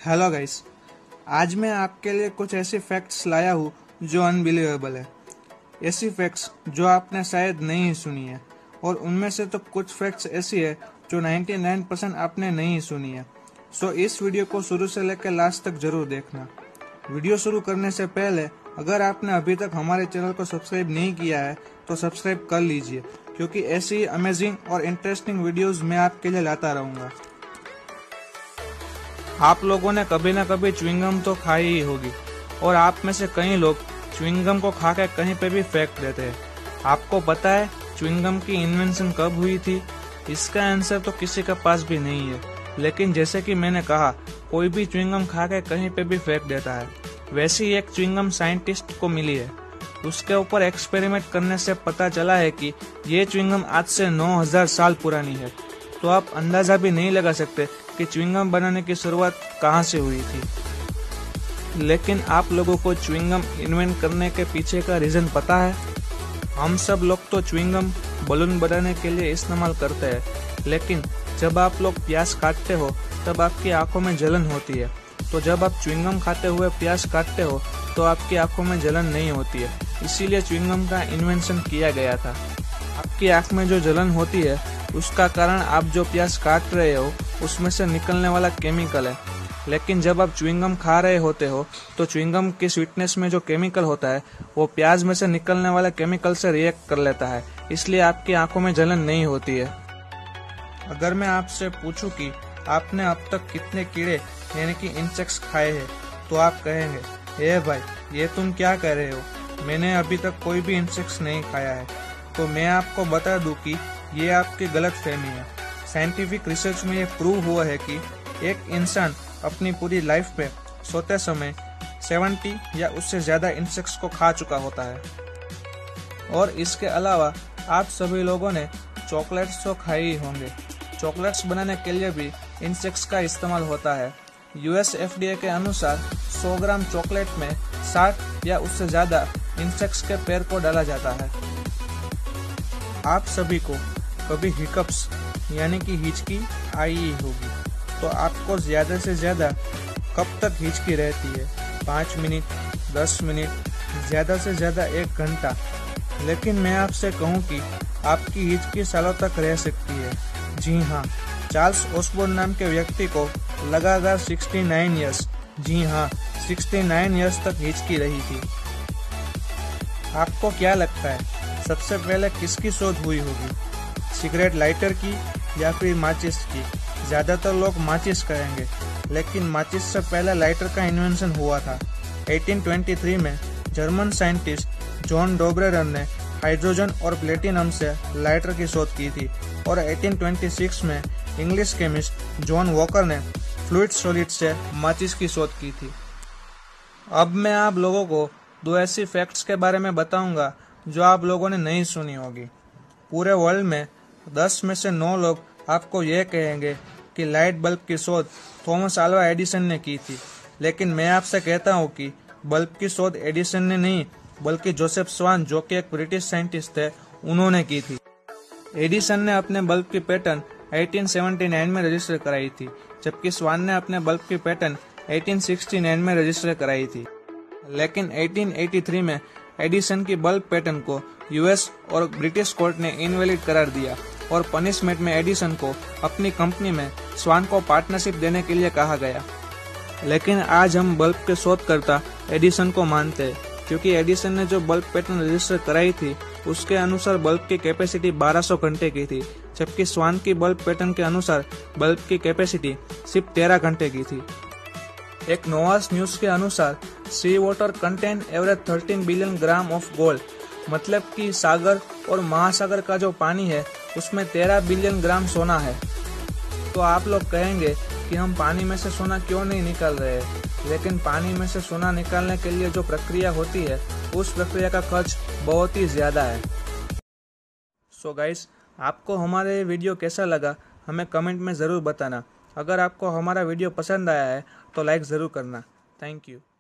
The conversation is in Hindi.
हेलो गाइस, आज मैं आपके लिए कुछ ऐसे फैक्ट्स लाया हूँ जो अनबिलीवेबल है। ऐसी फैक्ट्स जो आपने शायद नहीं सुनी है, और उनमें से तो कुछ फैक्ट्स ऐसी है जो 99% आपने नहीं सुनी है। सो इस वीडियो को शुरू से लेकर लास्ट तक जरूर देखना। वीडियो शुरू करने से पहले अगर आपने अभी तक हमारे चैनल को सब्सक्राइब नहीं किया है तो सब्सक्राइब कर लीजिए, क्योंकि ऐसी अमेजिंग और इंटरेस्टिंग वीडियोस मैं आपके लिए लाता रहूँगा। आप लोगों ने कभी ना कभी च्युइंगम तो खाई ही होगी, और आप में से कई लोग च्युइंगम को खा के कहीं पे भी फेंक देते हैं। आपको पता है च्युइंगम की इन्वेंशन कब हुई थी? इसका आंसर तो किसी के पास भी नहीं है, लेकिन जैसे कि मैंने कहा, कोई भी च्युइंगम खा के कहीं पे भी फेंक देता है। वैसी एक च्युइंगम साइंटिस्ट को मिली है। उसके ऊपर एक्सपेरिमेंट करने से पता चला है कि ये च्युइंगम आज से 9000 साल पुरानी है। तो आप अंदाजा भी नहीं लगा सकते कि च्युइंगम बनाने की शुरुआत कहाँ से हुई थी। लेकिन आप लोगों को च्युइंगम इन्वेंट करने के पीछे का रीजन पता है? हम सब लोग तो च्युइंगम बलून बनाने के लिए इस्तेमाल करते हैं, लेकिन जब आप लोग प्याज काटते हो तब आपकी आंखों में जलन होती है। तो जब आप च्युइंगम खाते हुए प्याज काटते हो तो आपकी आंखों में जलन नहीं होती है, इसीलिए च्युइंगम का इन्वेंशन किया गया था। आपकी आंख में जो जलन होती है उसका कारण आप जो प्याज काट रहे हो उसमें से निकलने वाला केमिकल है। लेकिन जब आप च्युइंगम खा रहे होते हो तो च्युइंगम की स्वीटनेस में जो केमिकल होता है वो प्याज में से निकलने वाले केमिकल से रिएक्ट कर लेता है, इसलिए आपकी आंखों में जलन नहीं होती है। अगर मैं आपसे पूछूं कि आपने अब तक कितने कीड़े यानी कि इंसेक्ट्स खाए हैं, तो आप कहेंगे, ए भाई ये तुम क्या कह रहे हो, मैंने अभी तक कोई भी इंसेक्ट्स नहीं खाया है। तो मैं आपको बता दूं कि ये आपकी गलत फहमी है। साइंटिफिक रिसर्च में ये प्रूव हुआ है कि एक इंसान अपनी पूरी लाइफ में सोते समय 70 या उससे ज्यादा इंसेक्ट्स को खा चुका होता है। और इसके अलावा आप सभी लोगों ने चॉकलेट्स तो खाए ही होंगे। चॉकलेट्स बनाने के लिए भी इंसेक्ट्स का इस्तेमाल होता है। यूएस FDA के अनुसार 100 ग्राम चॉकलेट में 60 या उससे ज्यादा इंसेक्ट्स के पैर को डाला जाता है। आप सभी को कभी हिकअप्स यानी कि हिचकी आई ही होगी, तो आपको ज्यादा से ज्यादा कब तक हिचकी रहती है? 5 मिनट, 10 मिनट, ज्यादा से ज्यादा 1 घंटा। लेकिन मैं आपसे कहूं कि आपकी हिचकी सालों तक रह सकती है। जी हाँ, चार्ल्स ऑसबोर्न नाम के व्यक्ति को लगातार 69 ईयर्स, जी हाँ 69 ईयर्स तक हिचकी रही थी। आपको क्या लगता है सबसे पहले किसकी शोध हुई होगी? सिगरेट लाइटर की या फिर माचिस की? ज्यादातर लोग माचिस कहेंगे, लेकिन माचिस से पहले लाइटर का इन्वेंशन हुआ था। 1823 में जर्मन साइंटिस्ट जॉन डोब्रेरर ने हाइड्रोजन और प्लेटिनम से लाइटर की शोध की थी, और 1826 में इंग्लिश केमिस्ट जॉन वॉकर ने फ्लूइड सॉलिड से माचिस की शोध की थी। अब मैं आप लोगों को 2 ऐसी फैक्ट्स के बारे में बताऊंगा जो आप लोगों ने नहीं सुनी होगी। पूरे वर्ल्ड में 10 में से 9 लोग आपको यह कहेंगे कि लाइट बल्ब की शोध थॉमस अल्वा एडिसन ने की थी, लेकिन मैं आपसे कहता हूं कि बल्ब की शोध एडिसन ने नहीं, बल्कि जोसेफ स्वान, जो कि एक ब्रिटिश साइंटिस्ट थे, उन्होंने की थी। एडिसन ने अपने बल्ब की पैटर्न 1879 में रजिस्टर कराई थी, जबकि स्वान ने अपने बल्ब की पैटर्न 1869 में रजिस्टर कराई थी। लेकिन 1883 में एडिसन की बल्ब पैटर्न को यूएस और ब्रिटिश कोर्ट ने इनवैलिड करार दिया, और पनिशमेंट में एडिसन को अपनी कंपनी में स्वान को पार्टनरशिप देने के लिए कहा गया। लेकिन आज हम बल्ब के शोधकर्ता एडिसन को मानते हैं, क्योंकि एडिसन ने जो बल्ब पैटर्न रजिस्टर कराई थी उसके अनुसार बल्ब की कैपेसिटी 1200 घंटे की थी, जबकि स्वान की बल्ब पैटर्न के अनुसार बल्ब की कैपेसिटी सिर्फ 13 घंटे की थी। एक नोवास न्यूज के अनुसार sea water contain average 13 billion gram of gold, मतलब कि सागर और महासागर का जो पानी है उसमें 13 बिलियन ग्राम सोना है। तो आप लोग कहेंगे कि हम पानी में से सोना क्यों नहीं निकाल रहे हैं, लेकिन पानी में से सोना निकालने के लिए जो प्रक्रिया होती है उस प्रक्रिया का खर्च बहुत ही ज्यादा है। सो गाइस, आपको हमारा ये वीडियो कैसा लगा हमें कमेंट में ज़रूर बताना। अगर आपको हमारा वीडियो पसंद आया है तो लाइक ज़रूर करना। Thank you.